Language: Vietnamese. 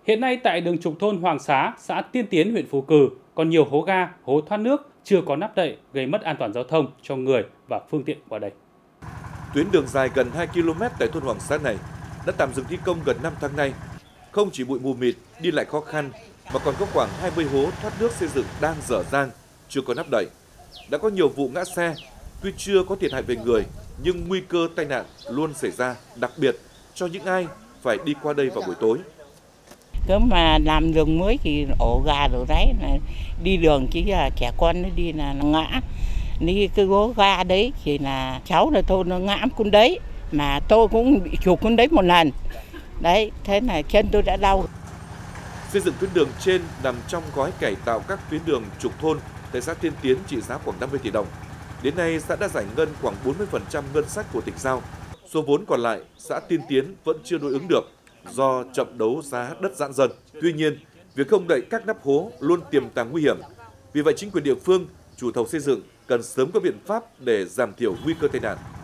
Hiện nay tại đường trục thôn Hoàng Xá, xã Tiên Tiến, huyện Phú Cừ còn nhiều hố ga, hố thoát nước chưa có nắp đậy gây mất an toàn giao thông cho người và phương tiện qua đây. Tuyến đường dài gần 2 km tại thôn Hoàng Xá này đã tạm dừng thi công gần 5 tháng nay. Không chỉ bụi mù mịt, đi lại khó khăn mà còn có khoảng 20 hố thoát nước xây dựng đang dở dang, chưa có nắp đậy. Đã có nhiều vụ ngã xe, tuy chưa có thiệt hại về người nhưng nguy cơ tai nạn luôn xảy ra, đặc biệt cho những ai phải đi qua đây vào buổi tối. Cứ mà làm đường mới thì ổ gà rồi đấy, đi đường chỉ là trẻ con nó đi là nó ngã. Đi cái gố ga đấy thì là cháu là tôi nó ngã con đấy, mà tôi cũng bị chụp con đấy một lần. Đấy, thế là chân tôi đã đau. Xây dựng tuyến đường trên nằm trong gói cải tạo các tuyến đường trục thôn tại xã Tiên Tiến trị giá khoảng 50 tỷ đồng. Đến nay, xã đã giải ngân khoảng 40% ngân sách của tỉnh giao. Số vốn còn lại, xã Tiên Tiến vẫn chưa đối ứng được do chậm đấu giá đất giãn dân. Tuy nhiên, việc không đậy các nắp hố luôn tiềm tàng nguy hiểm. Vì vậy, chính quyền địa phương, chủ thầu xây dựng cần sớm có biện pháp để giảm thiểu nguy cơ tai nạn.